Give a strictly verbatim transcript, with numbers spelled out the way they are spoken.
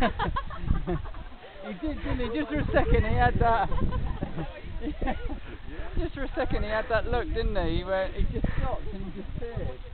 He did, didn't he? Just for a second he had that. Just for a second he had that look, didn't he? Where he just stopped and he just stared.